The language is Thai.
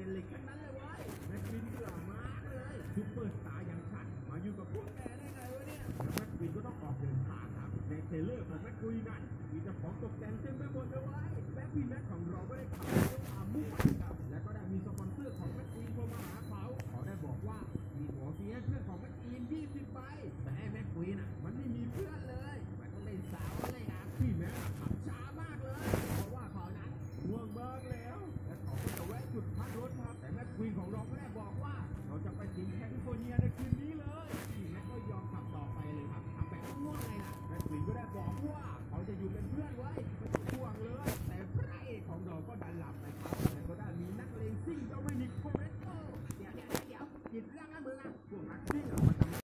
ด่นๆเลยแค่นั้นเลยเว้ยแม็กวินเบื่อมากเลยซุปเปอร์สตาร์อย่างฉันมาอยู่กับพวกแกได้ไงวะเนี่ยแม็กวินก็ต้องออกเดินทางครับในเทเลอร์ของแม็กวินนั่นมีเจ้าของตกแต่งเต็มไปหมดเลยเว้ยแบ็คพีแม็กของเราก็ได้ข่าวด้วยความมุ่งมั่นครับและก็ได้มีสปอนเซอร์ของแม็กวินโทรมาหาเขาได้บอกว่ามีหัวเฟียเพื่อนของแม็กวิน20 ใบแต่ไอ้แม็กวินอ่ะมันไม่มีเพื่อนเลยมันก็เลยสาวเลยครับพี่แม็กขับช้ามากเลยเพราะว่าเขานั้นง่วงมากแล้วและเขาก็จะแวะจุดพักรถครับแต่แม็กวินของเราก็ได้บอกว่าเราจะไปถึงแคลิฟอร์เนียในคืนนี้เลยพี่แม็กก็ยอมขับต่อไปเลยครับขับแบบง่วงไงล่ะแม็กวินก็ได้บอกว่าเขาจะอยู่เป็นเพื่อนไว้ไม่ต้องห่วงเลยแต่พระเอกของเราก็ดันหลับไปครับแต่ก็ได้มีนักเลงซิ่งโดมินิกโทเรโตเดี๋ยวกินเรื่องนะมึงอ่ะพวกนักซิ่ง